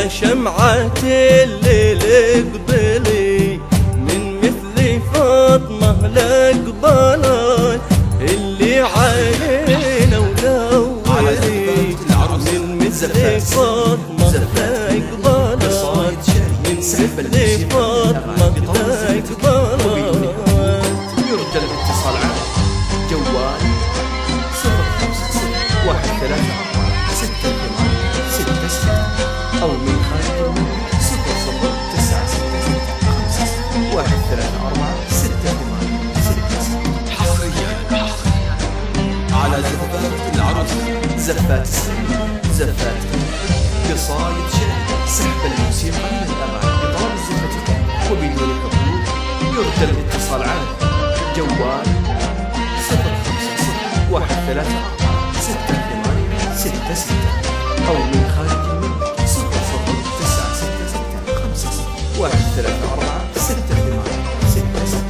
شمعة الليل اقبلي من مثل فاطمة لا قبلت اللي علينا ونوري من مثل فاطمة لا قبلت من مثل فاطمة لا قبلت. يرجى الاتصال على جوال 054 أو من خارج 0096134 حصريا على زفات العروسة، زفات السنة، زفات قصايد شعر، سحب الموسيقى من الأغاني بطلب الزفتين وبدون حضور. يرجى الاتصال على جوال 0501346 أو من خارج 0096134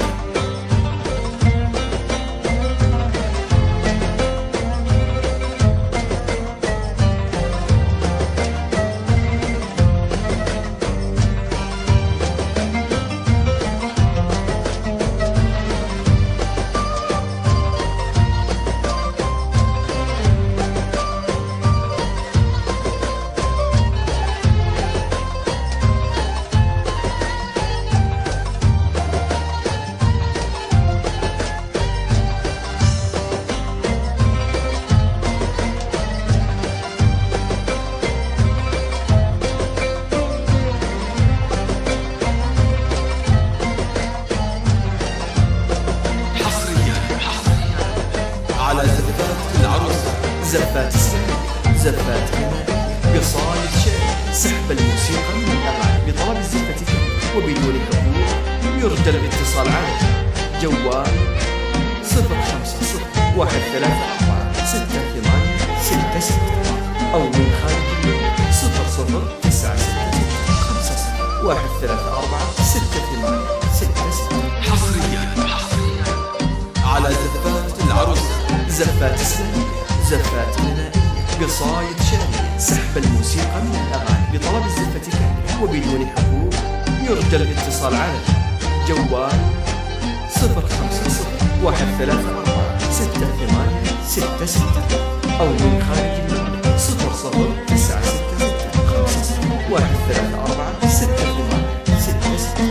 على زفات العروسة، زفات السنة، زفات قصايد شعر، سحب الموسيقى من الأغاني بطلب الزفتين وبدون حضور. يرجى الاتصال على جوال 0501346 أو من خارج 0096134 حصريا على زفات العروسة، زفات السنة، زفات قصايد شعر، سحب الموسيقى من الأغاني بطلب الزفتين وبدون حضور. يرجى الاتصال على جوال 0501346 أو من خارج 0096134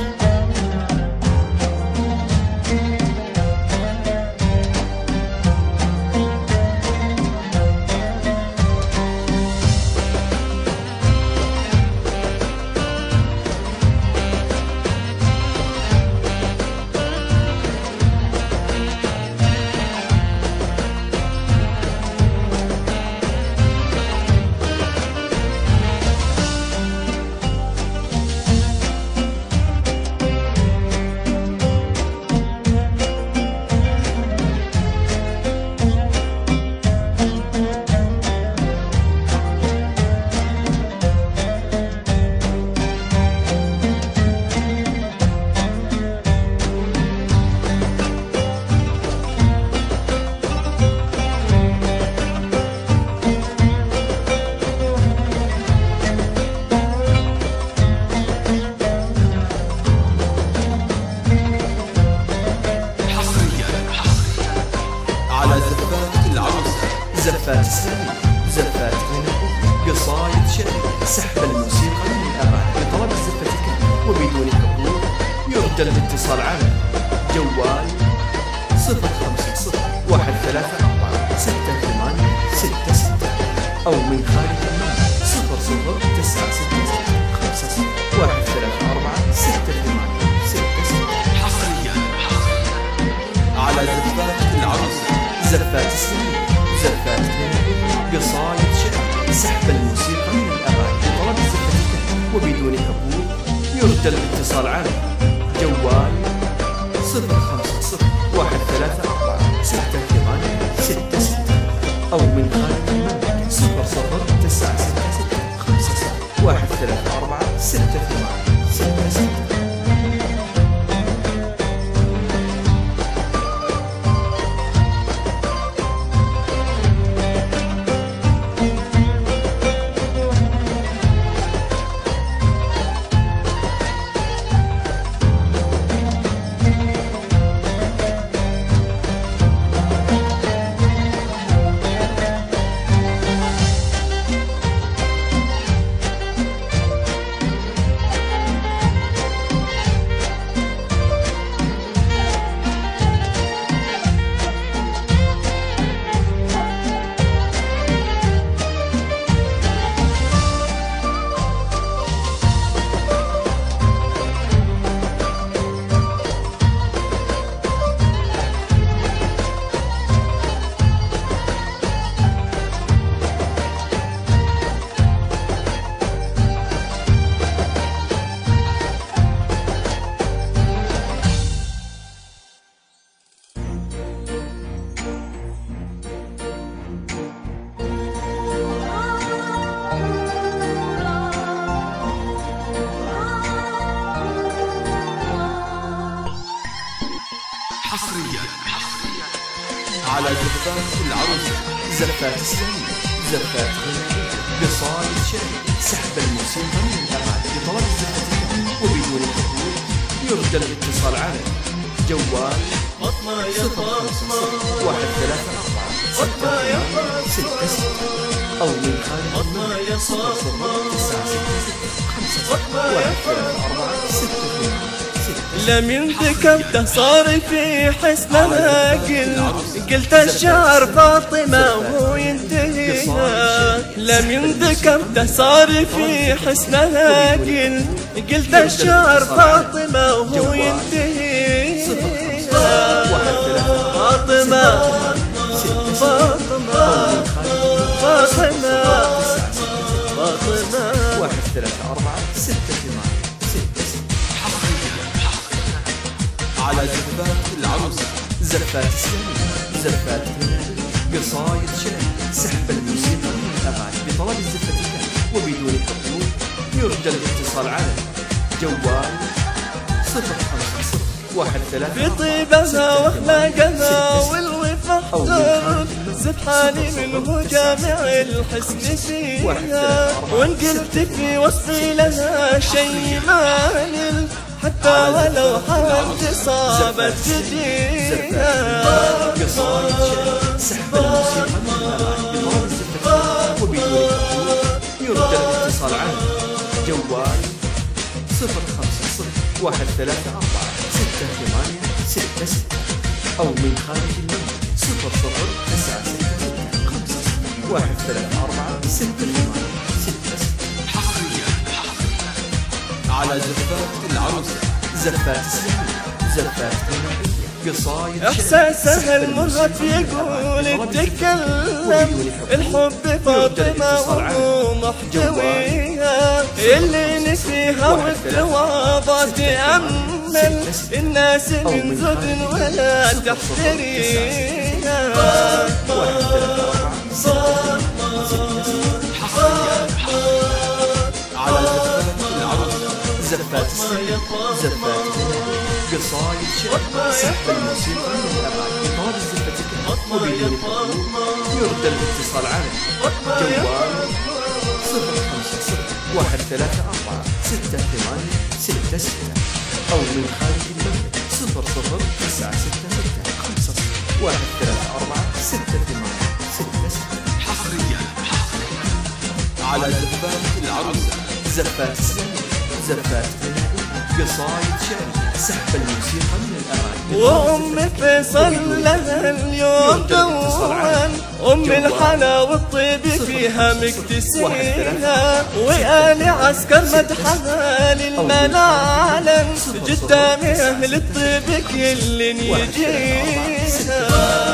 زفات السنة، زفات قصايد شعر، سحب الموسيقى من الأغاني بطلب الزفتين وبدون حضور. يرجى الاتصال على جوال 0501346 أو من خارج 0096134 حصريا على زفات العروسة، زفات السنة، زفات قصايد شعر، سحب الموسيقى من الأغاني بطلب الزفتين وبدون حضور. يرجى الاتصال على جوال 0501346 أو من خارج 0096134 حصريا على زفات العروسة، زفات السنة، زفات غنائية، قصايد شعر، سحب الموسيقى من الأبعاد بطلب الزفتية وبدون حضور. يرجى الاتصال على جوال فاطمة يا فاطمة 134 فاطمة يا 66 أو من خارج فاطمة يا فاطمة 966 فاطمة يا 134 66. لم ينذكر صار في حسنها قلت الشعر فاطمة وهو ينتهيها. لم ينذكر صار في حسنها قلت الشعر فاطمة وهو ينتهيها. فاطمة فاطمة فاطمة فاطمة 134 66 على زفات العروسة، زفات السنة، زفات غنائية، قصايد شعر، سحب الموسيقى من الأغاني بطلب الزفتية وبدون حضور. يرجى الاتصال على جوال 050 في طيبها واخلاقها والوفا احضر سبحاني منه جامع الحسن فيها. وان قلت في وصفي لها شيء مانل حتى ولو حاولت صابت جديها. قصايد شعر، سحب الموسيقى من الأغاني بطلب الزفتية وبدون حضور. يرجى الاتصال على جوال 050 134 6866 أو من خارج المملكة 00 966 134 6866. حصريا على زفات العروسة، زفات السنة، زفات غنائية، قصايد احساسها المرهف يقول تتكلم الحب فاطمة وهو محتويها. اللي نسيها والتواضع تأمل الناس من زد ولا تحتريها. على زفات العروسة، زفات السنة، زفات غنائية، قصايد شعر، سحب الموسيقى من الأغاني بطلب الزفتية وبدون حضور. يرجى الاتصال على جوال 050 134 6866 أو من خارج المملكة 00 966 134 6866. حصريا على زفات العروسة، زفات السنة، زفات غنائية، قصايد شعر، سحب الموسيقى من الأغاني. وأم فيصل لها اليوم دوان أم الحلا والطيب فيها مكتسيها. وآل عسكر مدحها للملا علن قدام أهل الطيب كل يجيها.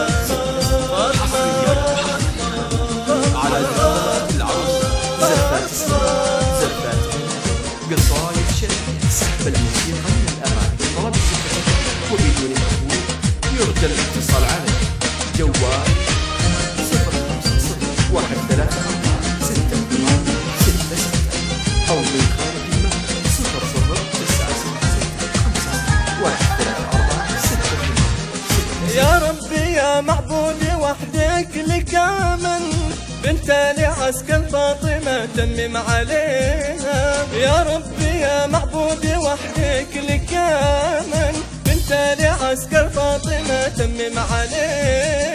على زفات العروسة، زفات السنة، زفات غنائية، قصايد شعر، سحب الموسيقى من الأغاني بطلب الزفتية وبدون حضور. يرجى الاتصال على جوال 050 134 6866 أو من خارج المملكة 00 966 134 6866. يا ربي يا معبودي وحدك لك آمن بنت لعسكر فاطمة تمم عليها. يا ربي يا معبودي وحدك لك آمن بنت لعسكر فاطمة تمم عليها.